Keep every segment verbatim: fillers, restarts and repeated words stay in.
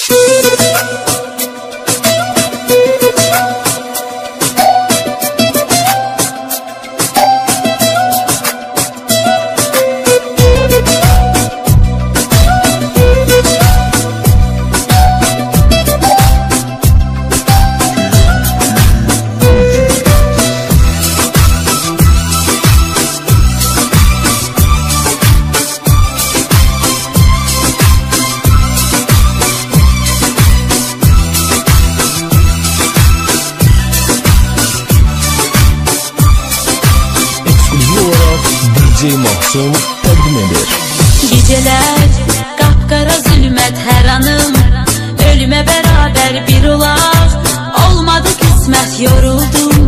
D J Mahsun təqdim edir. Gecələr qapqara zülmət hər anım, ölümə bərabər bir olaq, olmadı qismət yoruldum.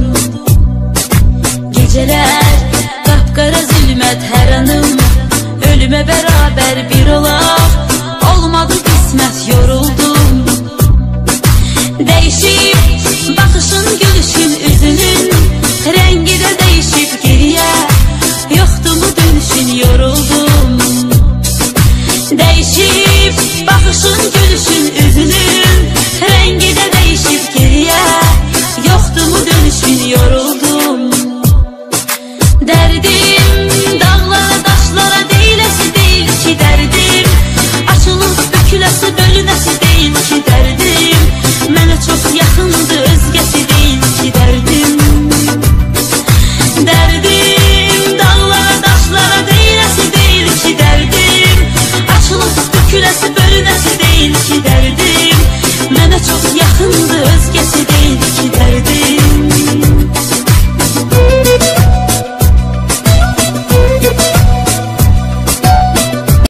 Gecələr qapqara zülmət hər anım, ölümə bərabər bir olaq, olmadı qismət yoruldum. Değişib baxışın, gülüşün, üzünün rəngi də değişib geriyə, yoxdu mu dönüşün, yoruldum. Değişib baxışın, gülüşün,